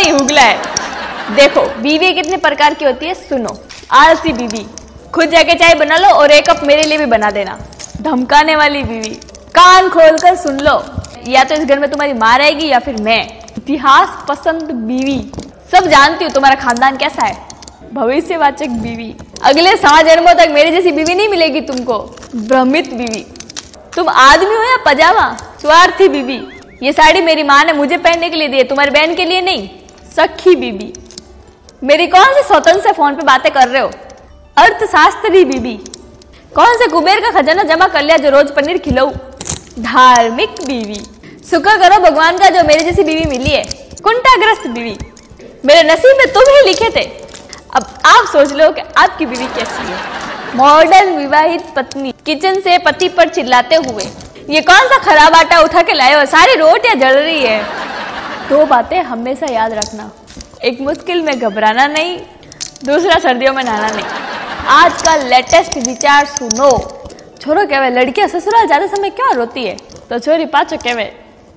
नहीं हुगला है। देखो बीवी कितने प्रकार की होती है, सुनो। आलसी बीवी, खुद जाके चाय बना लो और एक कप मेरे लिए भी बना देना। धमकाने वाली बीवी, कान खोलकर सुन लो, या तो इस घर में तुम्हारी माँ रहेगी या फिर मैं। इतिहास पसंद बीवी, सब जानती हूँ तुम्हारा खानदान कैसा है। भविष्यवाचक बीवी, अगले 7 जन्मों तक मेरी जैसी बीवी नहीं मिलेगी तुमको। भ्रमित बीवी, तुम आदमी हो या पजामा। स्वार्थी बीवी, ये साड़ी मेरी माँ ने मुझे पहनने के लिए दी है, तुम्हारी बहन के लिए नहीं। सखी बीवी, मेरी कौन से स्वतंत्र से फोन पे बातें कर रहे हो। अर्थशास्त्री बीवी, कौन से कुबेर का खजाना जमा कर लिया जो रोज पनीर खिलाऊं। धार्मिक बीवी, शुक्र करो भगवान का जो मेरी जैसी बीवी मिली है। कुंठाग्रस्त बीवी, मेरे नसीब में तुम ही लिखे थे। अब आप सोच लो कि आपकी बीवी कैसी है। मॉडर्न विवाहित पत्नी, किचन से पति पर चिल्लाते हुए, ये कौन सा खराब आटा उठा के लाए हो, सारी रोटियां जल रही है। 2 बातें हमेशा याद रखना, एक मुश्किल में घबराना नहीं, दूसरा सर्दियों में नहाना नहीं। आज का लेटेस्ट विचार सुनो। छोरो कहवे लड़कियां ससुराल ज्यादा समय क्यों रोती है, तो छोरी पाचो कहवे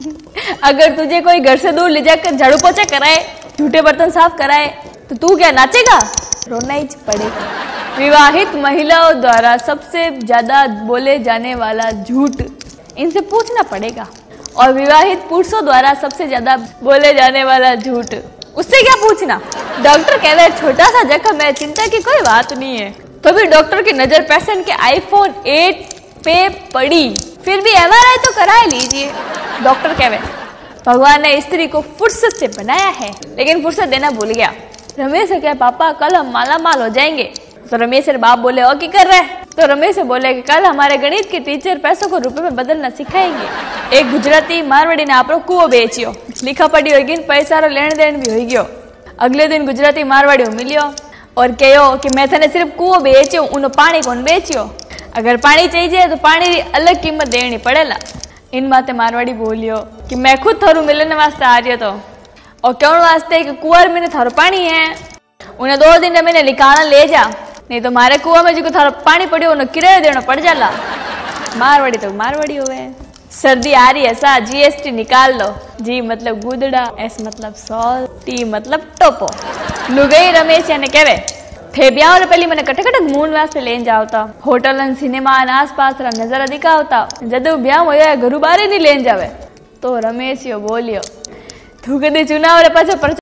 अगर तुझे कोई घर से दूर ले जाकर झाड़ू पोछा कराए, झूठे बर्तन साफ कराए, तो तू क्या नाचेगा, रोना ही पड़ेगा। विवाहित महिलाओं द्वारा सबसे ज्यादा बोले जाने वाला झूठ, इनसे पूछना पड़ेगा। और विवाहित पुरुषों द्वारा सबसे ज्यादा बोले जाने वाला झूठ, उससे क्या पूछना। डॉक्टर कह रहे छोटा सा जख्म है, चिंता की कोई बात नहीं है, तो भी डॉक्टर की नजर पेशेंट के आईफोन 8 पे पड़ी, फिर भी एमआरआई तो करा लीजिए। डॉक्टर कह रहे भगवान ने स्त्री को फुर्सत से बनाया है, लेकिन फुर्सत देना भूल गया। रमेश से क्या पापा कल हम माला माल हो जाएंगे। तो रमेश के बाप बोले और क्या कर रहे हैं। तो रमेश से बोले कि कल हमारे गणित के टीचर पैसों को रुपए में बदलना सिखाएंगे। एक गुजराती मारवाड़ी ने आपरो कुओ बेचियो, लिखा पढ़ी होगी, पैसा रो लेन देन भी हो गयो। अगले दिन गुजराती मारवाड़ी मिलियो और कहो कि मैं तने सिर्फ कुओ बेचियो, उन्होंने पानी कौन बेचियो। अगर पानी चाहिए तो पानी की अलग कीमत देनी पड़ेला। इन बातें मारवाड़ी बोलियो कि मैं खुद थारू मिलने वास्ते आ रही तो, और क्यों वास्ते कि कुआर में थारो पानी है, उन्हें 2 दिन मैंने निकालना ले जा, नहीं तो मारे कुआ में जो थारो पानी पड़ियो उन्हें किराया देना पड़ जाला। मारवाड़ी तो मारवाड़ी हो गए। सर्दी आ रही है सा, जीएसटी निकाल लो। जी मतलब गुदड़ा, एस मतलब सॉल, टी मतलब टोपो। लुगई रमेश याने कहवे थे ब्याह पहली मैंने कटे कटे मून वास्ते लेन जावता, होटल सिनेमा आस पास नजर दिखावता, जदू ब्याह होया घरू बारे नहीं लेन जावे। तो रमेश यो बोलियो तू कदी चुनाव रे पाछो